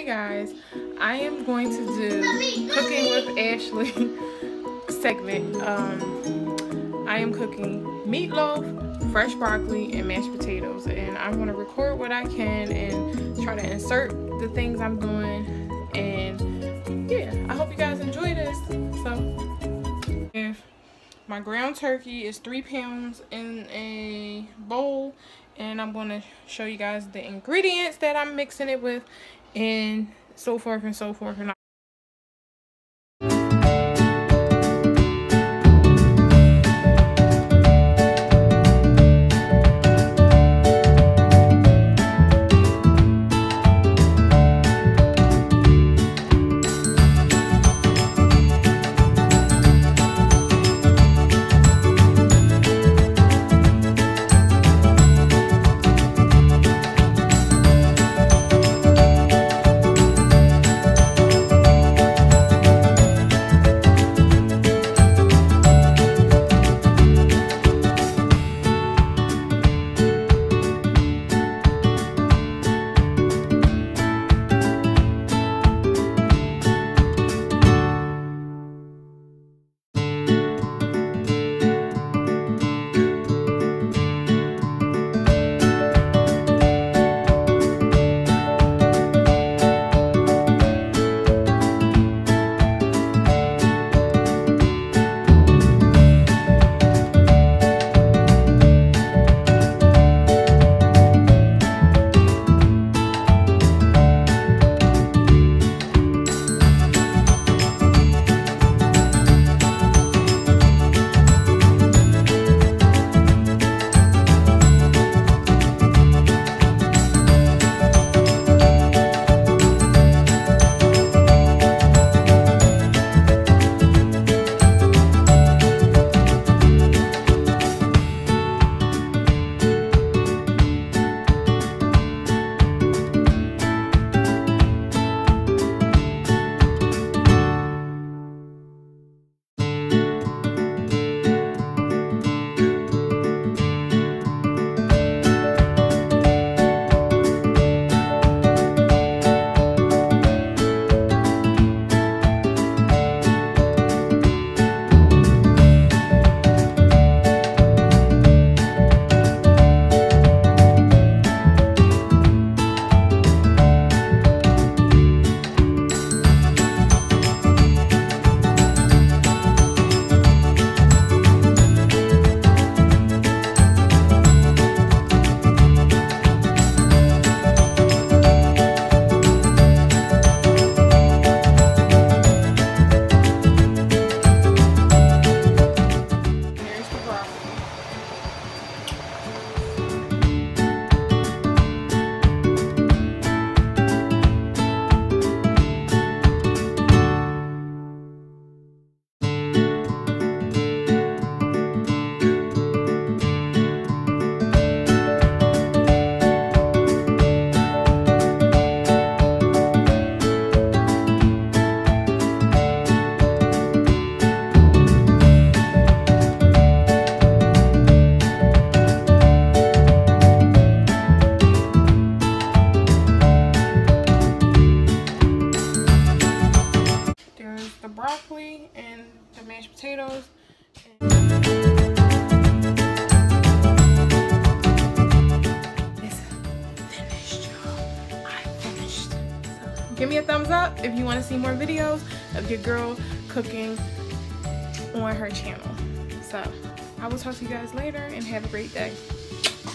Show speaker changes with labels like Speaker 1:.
Speaker 1: Hey guys, I am going to do Cooking with Ashley segment. I am cooking meatloaf, fresh broccoli, and mashed potatoes, and I'm going to record what I can and try to insert the things I'm doing. And yeah, I hope you guys enjoy this. So if my ground turkey is 3 pounds in a bowl, and I'm going to show you guys the ingredients that I'm mixing it with, and so forth and so forth. And the broccoli and the mashed potatoes. It's finished, y'all. I finished. So give me a thumbs up if you want to see more videos of your girl cooking on her channel. So I will talk to you guys later, and have a great day.